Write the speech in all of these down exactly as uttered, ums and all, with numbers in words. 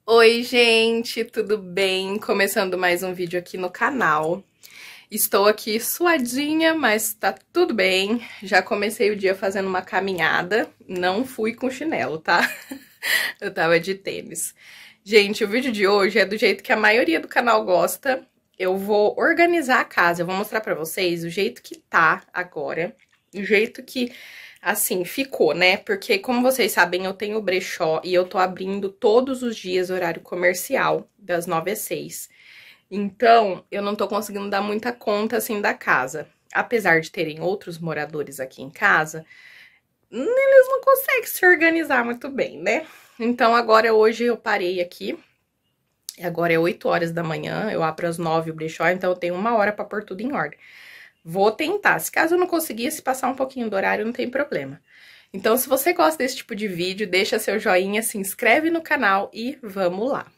Oi, gente, tudo bem? Começando mais um vídeo aqui no canal. Estou aqui suadinha, mas tá tudo bem. Já comecei o dia fazendo uma caminhada, não fui com chinelo, tá? Eu tava de tênis. Gente, o vídeo de hoje é do jeito que a maioria do canal gosta. Eu vou organizar a casa, eu vou mostrar pra vocês o jeito que tá agora, o jeito que... assim, ficou, né? Porque, como vocês sabem, eu tenho brechó e eu tô abrindo todos os dias horário comercial, das nove às seis. Então, eu não tô conseguindo dar muita conta, assim, da casa. Apesar de terem outros moradores aqui em casa, eles não conseguem se organizar muito bem, né? Então, agora, hoje, eu parei aqui. Agora é oito horas da manhã, eu abro às nove o brechó, então eu tenho uma hora pra pôr tudo em ordem. Vou tentar, se caso eu não conseguisse passar um pouquinho do horário, não tem problema. Então, se você gosta desse tipo de vídeo, deixa seu joinha, se inscreve no canal e vamos lá.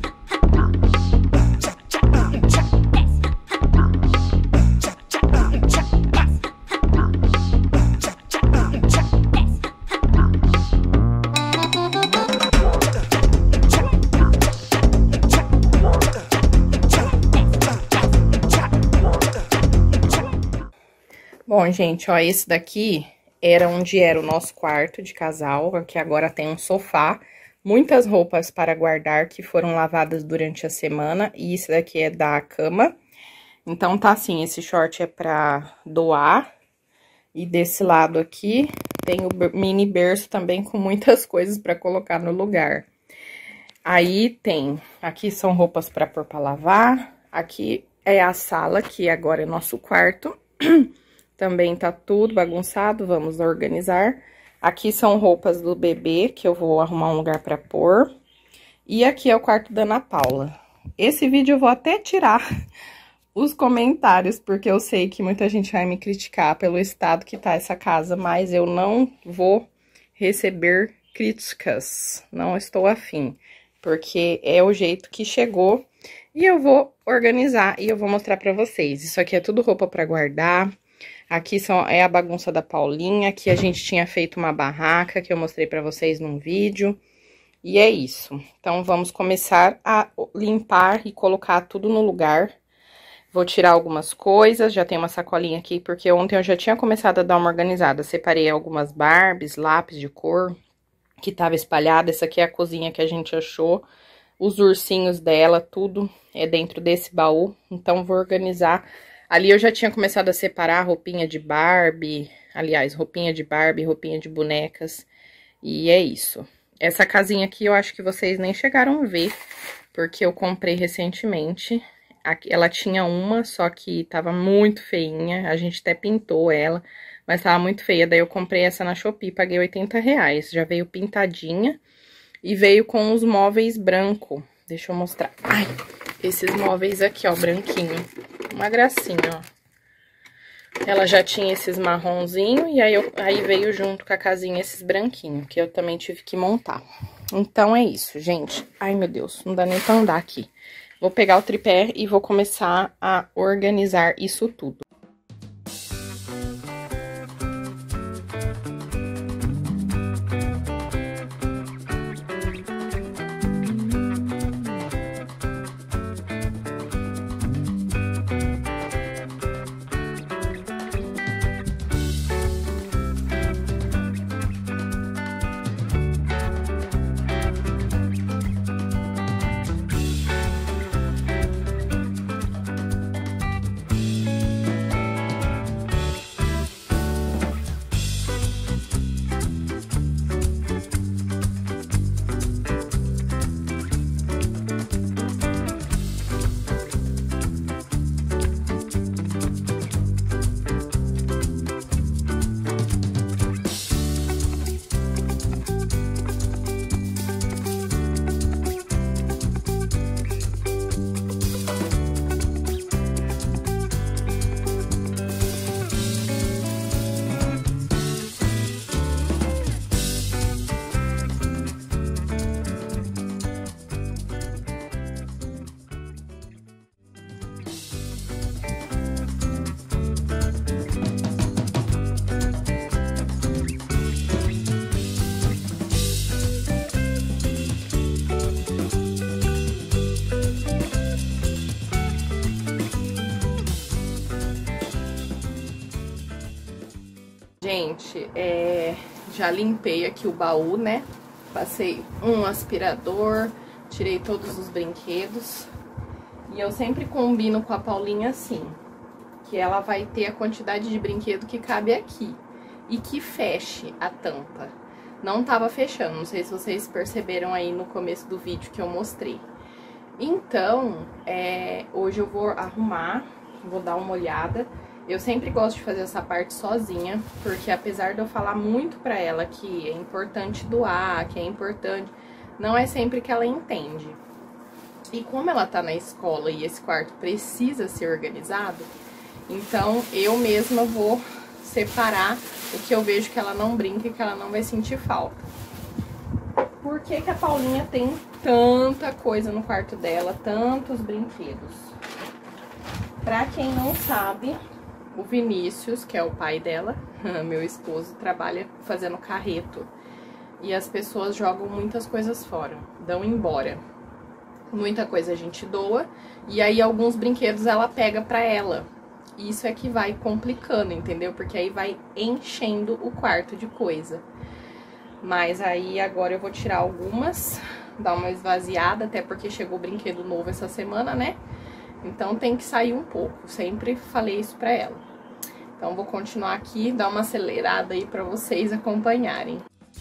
Bom, gente, ó, esse daqui era onde era o nosso quarto de casal, aqui agora tem um sofá, muitas roupas para guardar que foram lavadas durante a semana, e esse daqui é da cama. Então, tá assim, esse short é pra doar, e desse lado aqui tem o mini berço também com muitas coisas pra colocar no lugar. Aí tem, aqui são roupas pra pôr pra lavar, aqui é a sala, que agora é nosso quarto. Também tá tudo bagunçado, vamos organizar. Aqui são roupas do bebê, que eu vou arrumar um lugar pra pôr. E aqui é o quarto da Ana Paula. Esse vídeo eu vou até tirar os comentários, porque eu sei que muita gente vai me criticar pelo estado que tá essa casa, mas eu não vou receber críticas, não estou afim, porque é o jeito que chegou e eu vou organizar e eu vou mostrar pra vocês. Isso aqui é tudo roupa pra guardar. Aqui são, é a bagunça da Paulinha, aqui a gente tinha feito uma barraca que eu mostrei pra vocês num vídeo. E é isso. Então, vamos começar a limpar e colocar tudo no lugar. Vou tirar algumas coisas, já tem uma sacolinha aqui, porque ontem eu já tinha começado a dar uma organizada. Separei algumas Barbies, lápis de cor, que tava espalhada. Essa aqui é a cozinha que a gente achou. Os ursinhos dela, tudo é dentro desse baú. Então, vou organizar... Ali eu já tinha começado a separar roupinha de Barbie, aliás, roupinha de Barbie, roupinha de bonecas, e é isso. Essa casinha aqui eu acho que vocês nem chegaram a ver, porque eu comprei recentemente. Ela tinha uma, só que tava muito feinha, a gente até pintou ela, mas tava muito feia. Daí eu comprei essa na Shopee, paguei oitenta reais, já veio pintadinha e veio com os móveis branco. Deixa eu mostrar. Ai, esses móveis aqui, ó, branquinho. Uma gracinha, ó. Ela já tinha esses marronzinhos e aí, eu, aí veio junto com a casinha esses branquinhos, que eu também tive que montar. Então, é isso, gente. Ai, meu Deus, não dá nem pra andar aqui. Vou pegar o tripé e vou começar a organizar isso tudo. Gente, é, já limpei aqui o baú, né? Passei um aspirador, tirei todos os brinquedos. E eu sempre combino com a Paulinha assim, que ela vai ter a quantidade de brinquedo que cabe aqui. E que feche a tampa. Não tava fechando, não sei se vocês perceberam aí no começo do vídeo que eu mostrei. Então, é, hoje eu vou arrumar, vou dar uma olhada. Eu sempre gosto de fazer essa parte sozinha, porque apesar de eu falar muito pra ela que é importante doar, que é importante, não é sempre que ela entende. E como ela tá na escola e esse quarto precisa ser organizado, então eu mesma vou separar o que eu vejo que ela não brinca e que ela não vai sentir falta. Por que que a Paulinha tem tanta coisa no quarto dela, tantos brinquedos? Pra quem não sabe, o Vinícius, que é o pai dela, meu esposo, trabalha fazendo carreto. E as pessoas jogam muitas coisas fora, dão embora. Muita coisa a gente doa, e aí alguns brinquedos ela pega pra ela. Isso é que vai complicando, entendeu? Porque aí vai enchendo o quarto de coisa. Mas aí agora eu vou tirar algumas, dar uma esvaziada, até porque chegou brinquedo novo essa semana, né? Então tem que sair um pouco, sempre falei isso pra ela. Então vou continuar aqui, dar uma acelerada aí pra vocês acompanharem.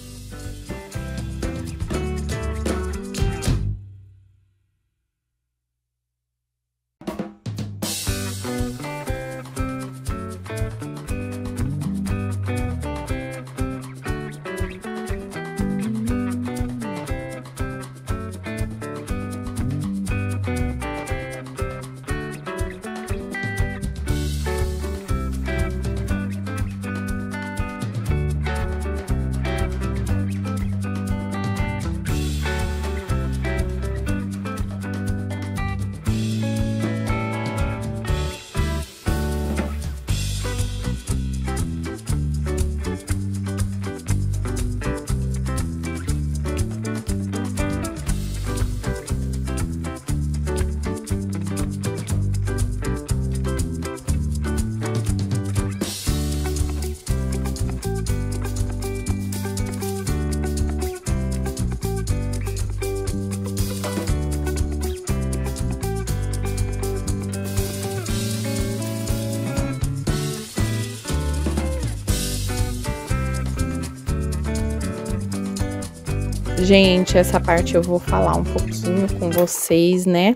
Gente, essa parte eu vou falar um pouquinho com vocês, né?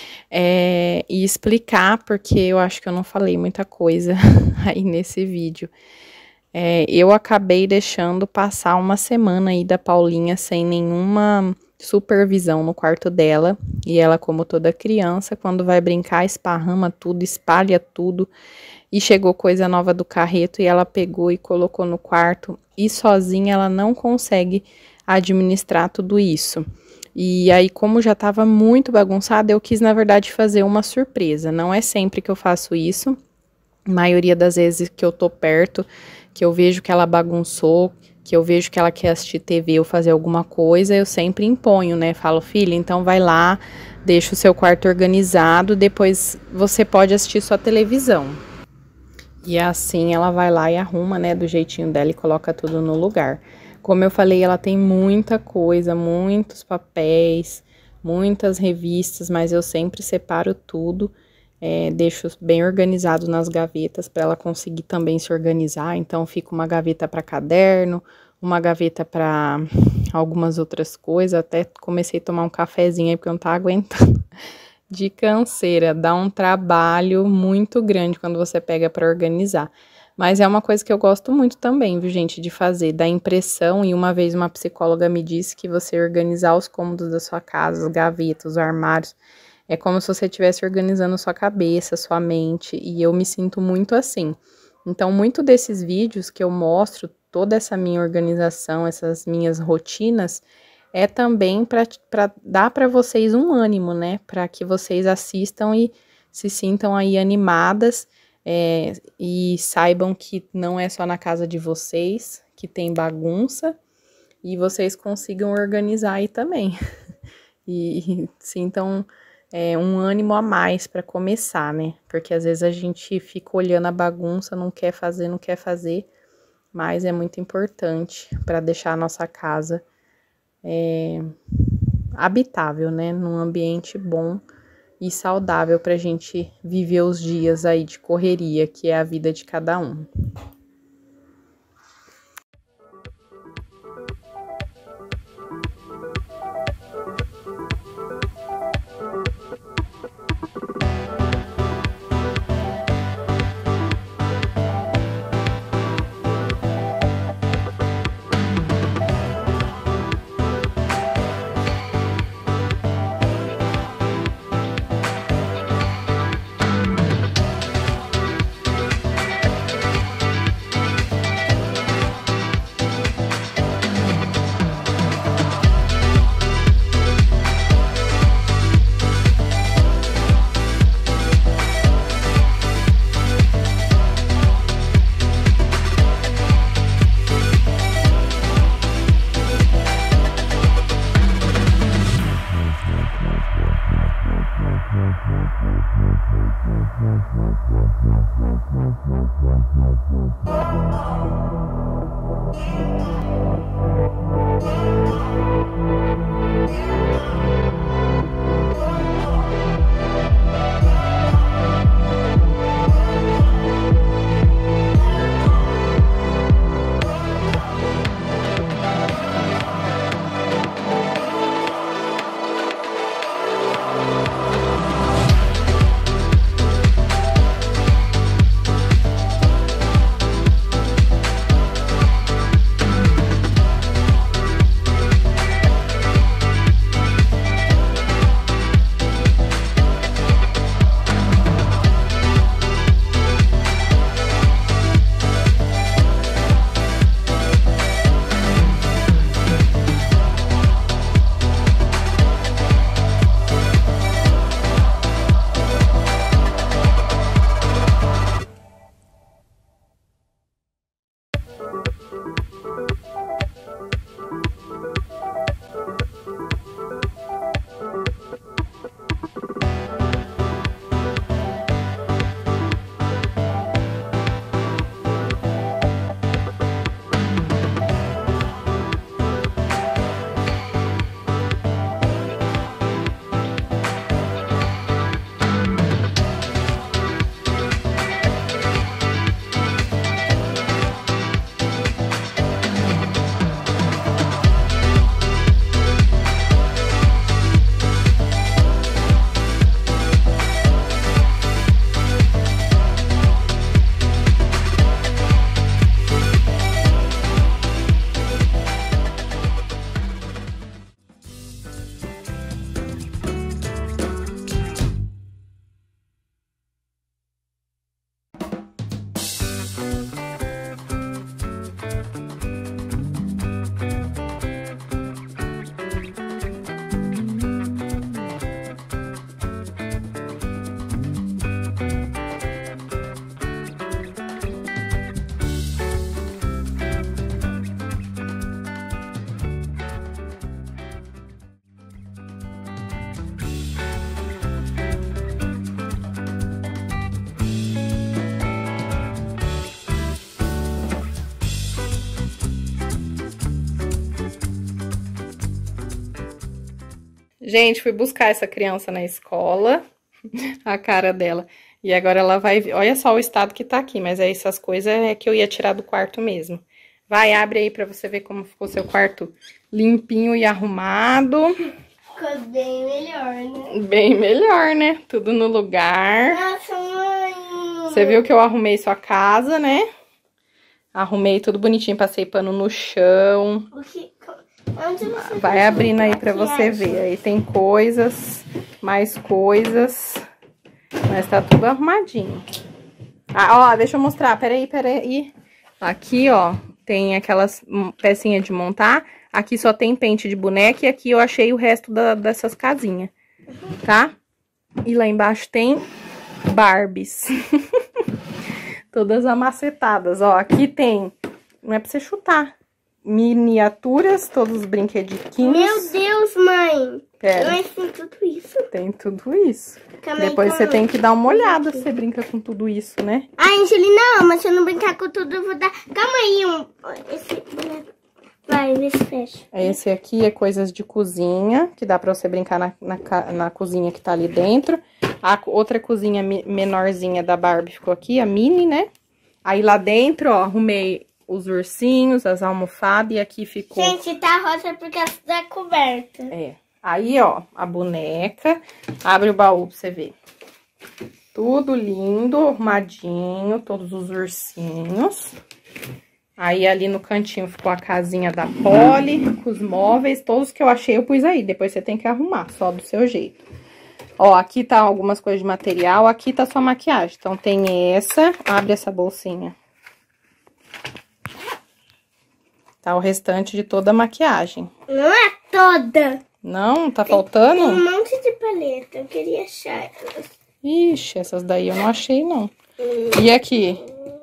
É, e explicar, porque eu acho que eu não falei muita coisa aí nesse vídeo. É, eu acabei deixando passar uma semana aí da Paulinha sem nenhuma supervisão no quarto dela. E ela, como toda criança, quando vai brincar, esparrama tudo, espalha tudo. E chegou coisa nova do carreto e ela pegou e colocou no quarto. E sozinha ela não consegue administrar tudo isso. E aí, como já estava muito bagunçada, eu quis, na verdade, fazer uma surpresa. Não é sempre que eu faço isso. A maioria das vezes que eu tô perto, que eu vejo que ela bagunçou, que eu vejo que ela quer assistir T V ou fazer alguma coisa, eu sempre imponho, né? Falo, filha, então vai lá, deixa o seu quarto organizado, depois você pode assistir sua televisão. E assim ela vai lá e arruma, né, do jeitinho dela e coloca tudo no lugar. Como eu falei, ela tem muita coisa, muitos papéis, muitas revistas, mas eu sempre separo tudo, é, deixo bem organizado nas gavetas para ela conseguir também se organizar. Então, fica uma gaveta para caderno, uma gaveta para algumas outras coisas. Até comecei a tomar um cafezinho aí porque eu não tava aguentando. De canseira, dá um trabalho muito grande quando você pega para organizar. Mas é uma coisa que eu gosto muito também, viu, gente, de fazer, da impressão. E uma vez uma psicóloga me disse que você organizar os cômodos da sua casa, as gavetas, os armários, é como se você estivesse organizando sua cabeça, sua mente, e eu me sinto muito assim. Então, muito desses vídeos que eu mostro, toda essa minha organização, essas minhas rotinas, é também para dar para vocês um ânimo, né? Para que vocês assistam e se sintam aí animadas, é, e saibam que não é só na casa de vocês que tem bagunça, e vocês consigam organizar aí também. E, e sintam é, um ânimo a mais para começar, né? Porque às vezes a gente fica olhando a bagunça, não quer fazer, não quer fazer, mas é muito importante para deixar a nossa casa é, habitável, né? Num ambiente bom e saudável para a gente viver os dias aí de correria, que é a vida de cada um. Gente, fui buscar essa criança na escola, a cara dela, e agora ela vai... Olha só o estado que tá aqui, mas é essas coisas é que eu ia tirar do quarto mesmo. Vai, abre aí pra você ver como ficou seu quarto limpinho e arrumado. Ficou bem melhor, né? Bem melhor, né? Tudo no lugar. Nossa, mãe! Você viu que eu arrumei sua casa, né? Arrumei tudo bonitinho, passei pano no chão. O que... Onde você Vai abrindo aí pra você ver. Aí tem coisas, mais coisas. Mas tá tudo arrumadinho. Ah, ó, deixa eu mostrar. Peraí, peraí. Aqui, ó, tem aquelas pecinhas de montar. Aqui só tem pente de boneca e aqui eu achei o resto da, dessas casinhas, tá? E lá embaixo tem Barbies. Todas amacetadas, ó. Aqui tem... Não é pra você chutar. miniaturas, todos os brinquediquinhos. Meu Deus, mãe! Pera. Mas tem tudo isso. Tem tudo isso. Calma aí, Depois calma você aí. tem que dar uma olhada se você brinca com tudo isso, né? Ai, Angelina, não, mas se eu não brincar com tudo, eu vou dar... Calma aí, um... Esse... Vai, vê se fecha. Esse aqui é coisas de cozinha, que dá pra você brincar na, na, ca- na cozinha que tá ali dentro. A co- outra cozinha mi- menorzinha da Barbie ficou aqui, a mini, né? Aí lá dentro, ó, arrumei os ursinhos, as almofadas, e aqui ficou... Gente, tá rosa por causa da coberta. É. Aí, ó, a boneca. Abre o baú pra você ver. Tudo lindo, arrumadinho, todos os ursinhos. Aí, ali no cantinho ficou a casinha da Polly, com os móveis. Todos que eu achei eu pus aí. Depois você tem que arrumar, só do seu jeito. Ó, aqui tá algumas coisas de material. Aqui tá sua maquiagem. Então, tem essa. Abre essa bolsinha. Tá o restante de toda a maquiagem. Não é toda. Não? Tá faltando? Tem um monte de paleta. Eu queria achar elas. Ixi, essas daí eu não achei, não. E aqui?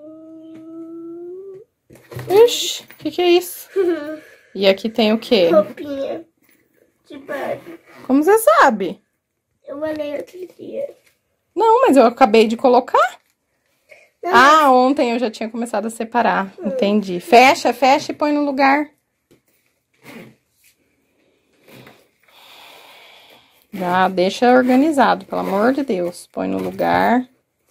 Ixi, o que que é isso? E aqui tem o quê? Roupinha de Barbie. Como você sabe? Eu olhei outro dia. Não, mas eu acabei de colocar. Não, Ah, ontem eu já tinha começado a separar. Entendi. Fecha, fecha e põe no lugar. Já deixa organizado, pelo amor de Deus. Põe no lugar.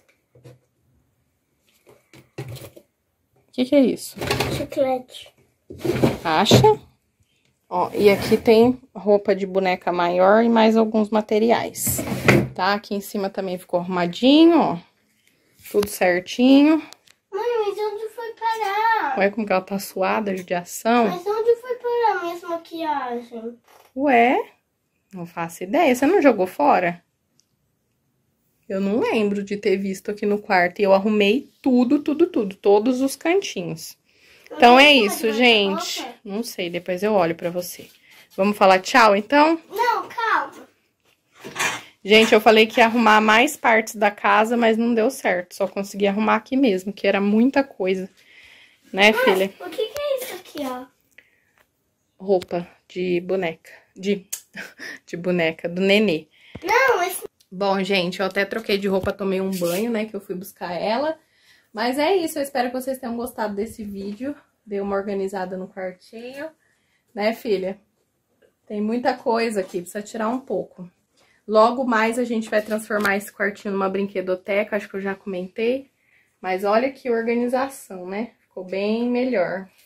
O que que é isso? chiclete. Acha? Ó, e aqui tem roupa de boneca maior e mais alguns materiais. Tá? Aqui em cima também ficou arrumadinho, ó. Tudo certinho. Mãe, mas onde foi parar? Olha como que ela tá suada, judiação. Mas onde foi parar minhas maquiagem? Ué, não faço ideia. Você não jogou fora? Eu não lembro de ter visto aqui no quarto. E eu arrumei tudo, tudo, tudo. Todos os cantinhos. Então é isso, gente. Não sei, depois eu olho pra você. Vamos falar tchau, então? Não, calma. Gente, eu falei que ia arrumar mais partes da casa, mas não deu certo. Só consegui arrumar aqui mesmo, que era muita coisa. Né, Mas, filha? o que que é isso aqui, ó? Roupa de boneca. De, de boneca, do nenê. Não, esse... Bom, gente, eu até troquei de roupa, tomei um banho, né, que eu fui buscar ela. Mas é isso, eu espero que vocês tenham gostado desse vídeo. Dei uma organizada no quartinho. Né, filha? Tem muita coisa aqui, precisa tirar um pouco. Logo mais a gente vai transformar esse quartinho numa brinquedoteca, acho que eu já comentei. Mas olha que organização, né? Ficou bem melhor.